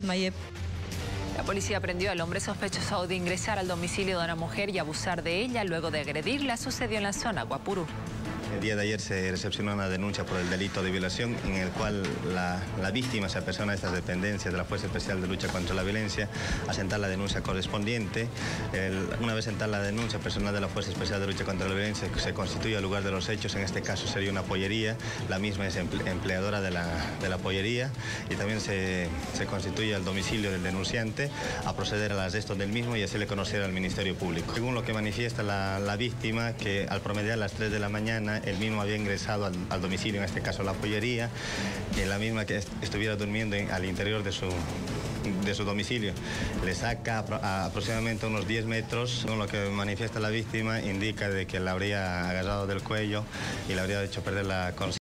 Mayep. La policía prendió al hombre sospechoso de ingresar al domicilio de una mujer y abusar de ella luego de agredirla. Sucedió en la zona Guapurú. El día de ayer se recepcionó una denuncia por el delito de violación en el cual la víctima se apersona a estas dependencias de la Fuerza Especial de Lucha contra la Violencia a sentar la denuncia correspondiente. Una vez sentada la denuncia, personal de la Fuerza Especial de Lucha contra la Violencia se constituye al lugar de los hechos. En este caso sería una pollería. La misma es empleadora de la pollería y también se constituye al domicilio del denunciante a proceder al arresto del mismo y hacerle conocer al Ministerio Público. Según lo que manifiesta la víctima, que al promediar las 3 de la mañana el mismo había ingresado al domicilio, en este caso la pollería, la misma que estuviera durmiendo al interior de su domicilio. Le saca aproximadamente unos 10 metros, según lo que manifiesta la víctima, indica de que la habría agarrado del cuello y le habría hecho perder la conciencia.